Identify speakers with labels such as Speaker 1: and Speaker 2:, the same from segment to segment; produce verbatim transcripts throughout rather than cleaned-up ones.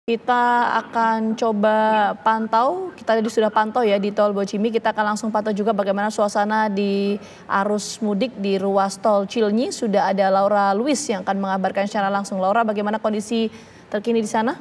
Speaker 1: Kita akan coba pantau, kita tadi sudah pantau ya di tol Bocimi, kita akan langsung pantau juga bagaimana suasana di arus mudik di ruas tol Cileunyi. Sudah ada Laura Luis yang akan mengabarkan secara langsung. Laura, bagaimana kondisi terkini di sana?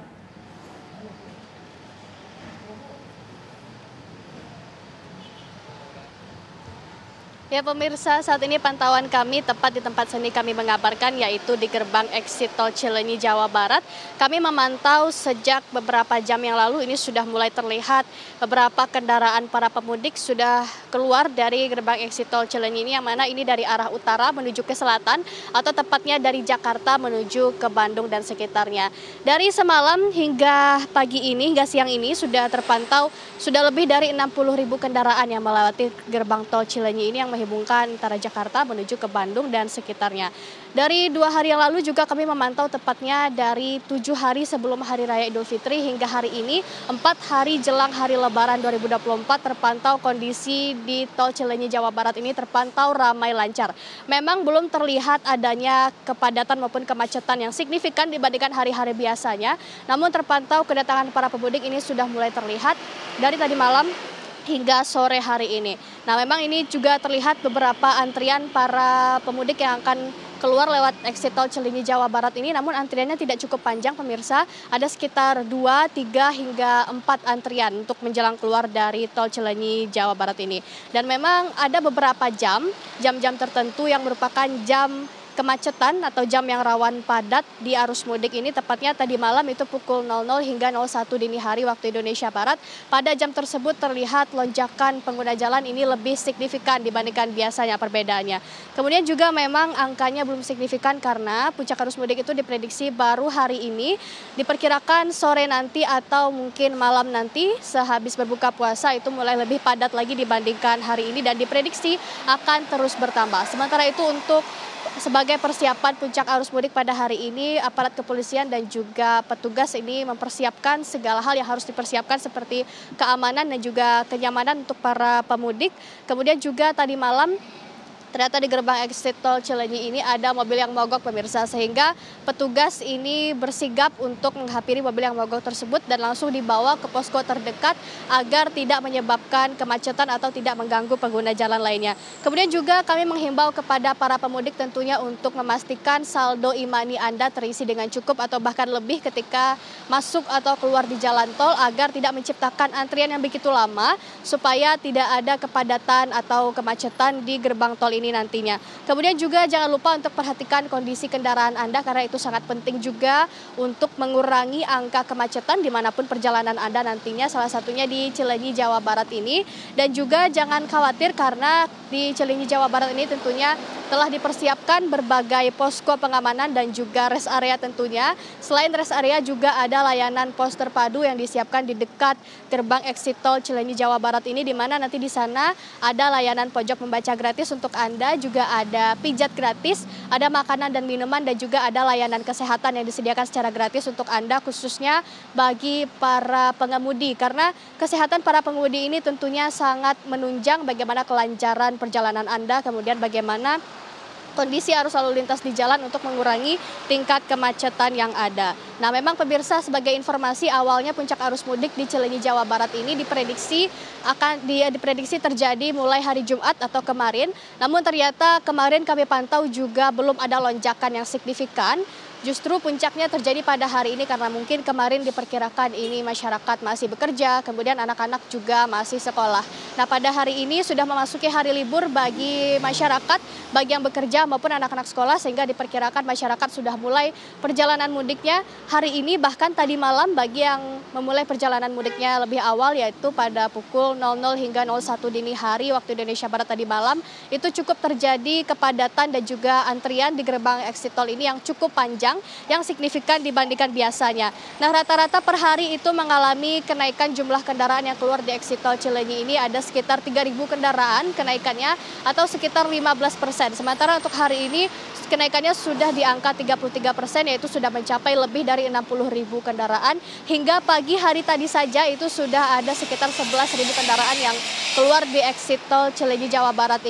Speaker 2: Ya pemirsa, saat ini pantauan kami tepat di tempat sini kami mengabarkan, yaitu di gerbang eksit tol Cileunyi, Jawa Barat. Kami memantau sejak beberapa jam yang lalu ini sudah mulai terlihat beberapa kendaraan para pemudik sudah keluar dari gerbang eksit tol Cileunyi ini, yang mana ini dari arah utara menuju ke selatan atau tepatnya dari Jakarta menuju ke Bandung dan sekitarnya. Dari semalam hingga pagi ini, hingga siang ini sudah terpantau sudah lebih dari enam puluh ribu kendaraan yang melewati gerbang tol Cileunyi ini yang menghubungkan antara Jakarta menuju ke Bandung dan sekitarnya. Dari dua hari yang lalu juga kami memantau tepatnya dari tujuh hari sebelum Hari Raya Idul Fitri hingga hari ini, empat hari jelang Hari Lebaran dua ribu dua puluh empat, terpantau kondisi di tol Cileunyi, Jawa Barat ini terpantau ramai lancar. Memang belum terlihat adanya kepadatan maupun kemacetan yang signifikan dibandingkan hari-hari biasanya, namun terpantau kedatangan para pemudik ini sudah mulai terlihat dari tadi malam hingga sore hari ini. Nah, memang ini juga terlihat beberapa antrian para pemudik yang akan keluar lewat eksit tol Cileunyi, Jawa Barat ini, namun antriannya tidak cukup panjang pemirsa. Ada sekitar dua, tiga hingga empat antrian untuk menjelang keluar dari tol Cileunyi, Jawa Barat ini. Dan memang ada beberapa jam, jam-jam tertentu yang merupakan jam kemacetan atau jam yang rawan padat di arus mudik ini, tepatnya tadi malam itu pukul nol nol hingga nol satu dini hari waktu Indonesia Barat. Pada jam tersebut terlihat lonjakan pengguna jalan ini lebih signifikan dibandingkan biasanya perbedaannya. Kemudian juga memang angkanya belum signifikan karena puncak arus mudik itu diprediksi baru hari ini, diperkirakan sore nanti atau mungkin malam nanti sehabis berbuka puasa itu mulai lebih padat lagi dibandingkan hari ini dan diprediksi akan terus bertambah. Sementara itu untuk sebagai persiapan puncak arus mudik pada hari ini, aparat kepolisian dan juga petugas ini mempersiapkan segala hal yang harus dipersiapkan seperti keamanan dan juga kenyamanan untuk para pemudik. Kemudian juga tadi malam ternyata di gerbang eksit tol Cileunyi ini ada mobil yang mogok pemirsa, sehingga petugas ini bersigap untuk menghampiri mobil yang mogok tersebut dan langsung dibawa ke posko terdekat agar tidak menyebabkan kemacetan atau tidak mengganggu pengguna jalan lainnya. Kemudian juga kami menghimbau kepada para pemudik tentunya untuk memastikan saldo e-money Anda terisi dengan cukup atau bahkan lebih ketika masuk atau keluar di jalan tol agar tidak menciptakan antrian yang begitu lama, supaya tidak ada kepadatan atau kemacetan di gerbang tol ini ini nantinya. Kemudian juga jangan lupa untuk perhatikan kondisi kendaraan Anda karena itu sangat penting juga untuk mengurangi angka kemacetan dimanapun perjalanan Anda nantinya, salah satunya di Cileunyi, Jawa Barat ini. Dan juga jangan khawatir karena di Cileunyi, Jawa Barat ini tentunya telah dipersiapkan berbagai posko pengamanan dan juga rest area tentunya. Selain rest area juga ada layanan pos terpadu yang disiapkan di dekat gerbang eksit tol Cileunyi, Jawa Barat ini, di mana nanti di sana ada layanan pojok membaca gratis untuk Anda, juga ada pijat gratis, ada makanan dan minuman, dan juga ada layanan kesehatan yang disediakan secara gratis untuk Anda khususnya bagi para pengemudi. Karena kesehatan para pengemudi ini tentunya sangat menunjang bagaimana kelancaran perjalanan Anda, kemudian bagaimana kondisi arus lalu lintas di jalan untuk mengurangi tingkat kemacetan yang ada. Nah, memang pemirsa, sebagai informasi, awalnya puncak arus mudik di Cileunyi, Jawa Barat ini diprediksi akan dia diprediksi terjadi mulai hari Jumat atau kemarin. Namun ternyata kemarin kami pantau juga belum ada lonjakan yang signifikan. Justru puncaknya terjadi pada hari ini karena mungkin kemarin diperkirakan ini masyarakat masih bekerja, kemudian anak-anak juga masih sekolah. Nah, pada hari ini sudah memasuki hari libur bagi masyarakat, bagi yang bekerja maupun anak-anak sekolah, sehingga diperkirakan masyarakat sudah mulai perjalanan mudiknya hari ini. Bahkan tadi malam bagi yang memulai perjalanan mudiknya lebih awal, yaitu pada pukul nol nol hingga nol satu dini hari waktu Indonesia Barat tadi malam, itu cukup terjadi kepadatan dan juga antrian di gerbang eksit tol ini yang cukup panjang, yang signifikan dibandingkan biasanya. Nah, rata-rata per hari itu mengalami kenaikan jumlah kendaraan yang keluar di eksit tol Cileunyi ini ada sekitar tiga ribu kendaraan kenaikannya atau sekitar lima belas persen. Sementara untuk hari ini kenaikannya sudah di angka tiga puluh tiga persen, yaitu sudah mencapai lebih dari enam puluh ribu kendaraan. Hingga pagi hari tadi saja itu sudah ada sekitar sebelas ribu kendaraan yang keluar di eksit tol Cileunyi, Jawa Barat ini.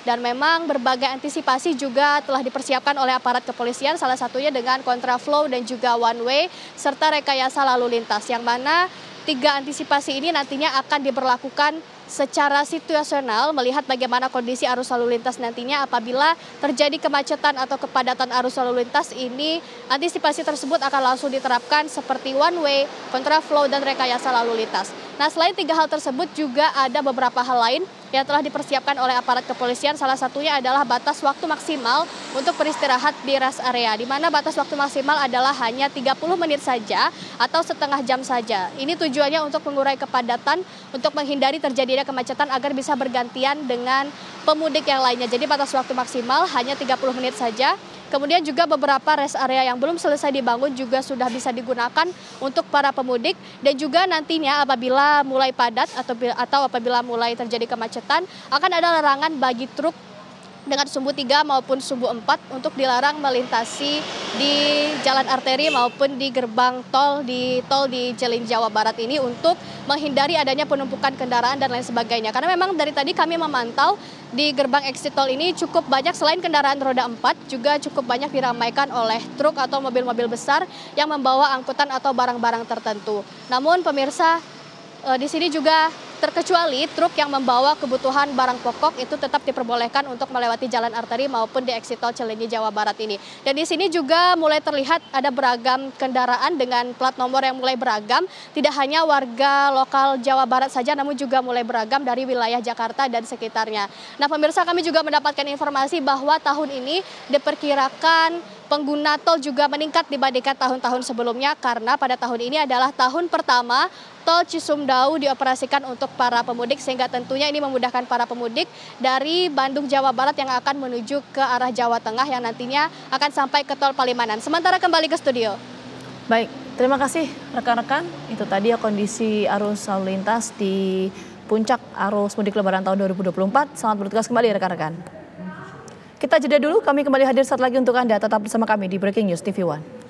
Speaker 2: Dan memang berbagai antisipasi juga telah dipersiapkan oleh aparat kepolisian, salah satunya dengan kontraflow dan juga one way, serta rekayasa lalu lintas, yang mana tiga antisipasi ini nantinya akan diberlakukan secara situasional melihat bagaimana kondisi arus lalu lintas nantinya apabila terjadi kemacetan atau kepadatan arus lalu lintas ini. Antisipasi tersebut akan langsung diterapkan seperti one way, kontraflow, dan rekayasa lalu lintas. Nah, selain tiga hal tersebut juga ada beberapa hal lain yang telah dipersiapkan oleh aparat kepolisian. Salah satunya adalah batas waktu maksimal untuk beristirahat di rest area, di mana batas waktu maksimal adalah hanya tiga puluh menit saja atau setengah jam saja. Ini tujuannya untuk mengurai kepadatan, untuk menghindari terjadinya kemacetan agar bisa bergantian dengan pemudik yang lainnya. Jadi batas waktu maksimal hanya tiga puluh menit saja. Kemudian juga beberapa rest area yang belum selesai dibangun juga sudah bisa digunakan untuk para pemudik. Dan juga nantinya apabila mulai padat atau, atau apabila mulai terjadi kemacetan, akan ada larangan bagi truk dengan sumbu tiga maupun sumbu empat untuk dilarang melintasi di jalan arteri maupun di gerbang tol di tol di Cileunyi Jawa Barat ini untuk menghindari adanya penumpukan kendaraan dan lain sebagainya. Karena memang dari tadi kami memantau di gerbang exit tol ini cukup banyak, selain kendaraan roda empat juga cukup banyak diramaikan oleh truk atau mobil-mobil besar yang membawa angkutan atau barang-barang tertentu. Namun pemirsa, di sini juga terkecuali truk yang membawa kebutuhan barang pokok itu tetap diperbolehkan untuk melewati jalan arteri maupun di exit tol Cileunyi Jawa Barat ini. Dan di sini juga mulai terlihat ada beragam kendaraan dengan plat nomor yang mulai beragam. Tidak hanya warga lokal Jawa Barat saja, namun juga mulai beragam dari wilayah Jakarta dan sekitarnya. Nah, pemirsa, kami juga mendapatkan informasi bahwa tahun ini diperkirakan pengguna tol juga meningkat dibandingkan tahun-tahun sebelumnya, karena pada tahun ini adalah tahun pertama tol Cisumdawu dioperasikan untuk para pemudik, sehingga tentunya ini memudahkan para pemudik dari Bandung, Jawa Barat yang akan menuju ke arah Jawa Tengah yang nantinya akan sampai ke tol Palimanan. Sementara kembali ke studio.
Speaker 1: Baik, terima kasih rekan-rekan. Itu tadi ya kondisi arus lalu lintas di puncak arus mudik lebaran tahun dua ribu dua puluh empat. Selamat bertugas kembali rekan-rekan. Kita jeda dulu, kami kembali hadir saat lagi untuk Anda. Tetap bersama kami di Breaking News T V One.